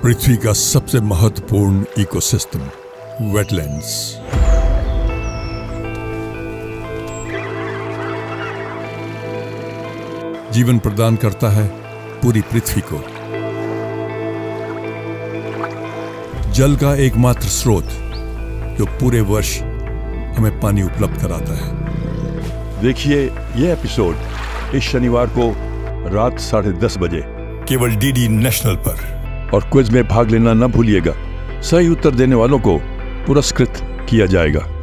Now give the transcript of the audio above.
पृथ्वी का सबसे महत्वपूर्ण इकोसिस्टम वेटलैंड्स। जीवन प्रदान करता है पूरी पृथ्वी को। जल का एकमात्र स्रोत जो पूरे वर्ष हमें पानी उपलब्ध कराता है। देखिए यह एपिसोड इस शनिवार को रात 10:30 बजे केवल डीडी नेशनल पर। और क्विज में भाग लेना न भूलिएगा। सही उत्तर देने वालों को पुरस्कृत किया जाएगा।